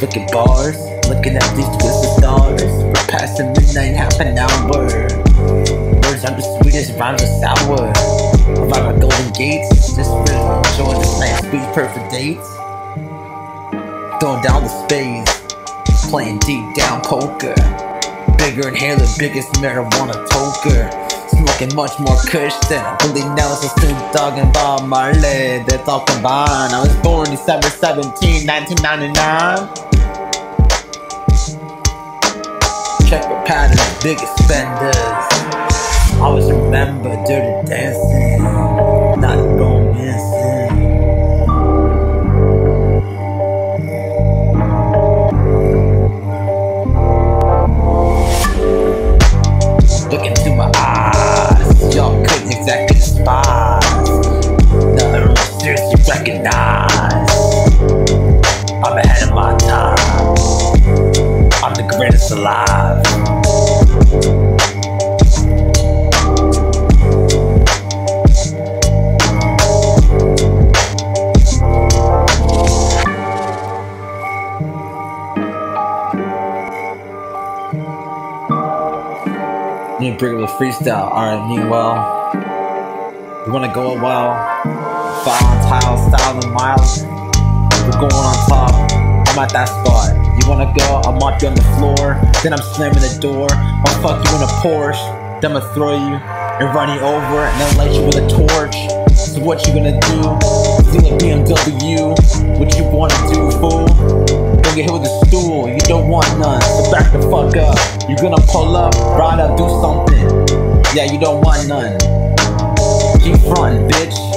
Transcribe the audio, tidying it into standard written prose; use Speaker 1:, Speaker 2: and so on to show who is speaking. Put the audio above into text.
Speaker 1: Look at bars, looking at these twisted stars. We're passing midnight, half an hour. Words are the sweetest, rhymes are sour. Around our golden gates, just really enjoying this night's sweet perfect dates. Throwing down the spades, playing deep down poker. Bigger inhaler, biggest marijuana toker. Smoking much more kush than Willie Nelson, Snoop Dogg and Bob Marley. That's all combined. I was born December 17, 1999. Checkered patterns, biggest spenders. Always remember dirty dancing, not romancing. Look into my eyes, y'all couldn't exactly despise. Nothing really seriously recognize. I'm ahead of my time. I'm the greatest alive. Need to bring it with freestyle. Alright, meanwhile, we wanna go a while. File, tile, style, and miles. We're going on top. I'm at that spot. You wanna go? I'll mop you on the floor. Then I'm slamming the door. I'll fuck you in a Porsche. Then I'ma throw you and run you over. And then light you with a torch. So what you gonna do? Steal a BMW. What you wanna do, fool? Don't get hit with a stool. You don't want none. So back the fuck up. You're gonna pull up, ride up, do something. Yeah, you don't want none. Keep frontin', bitch.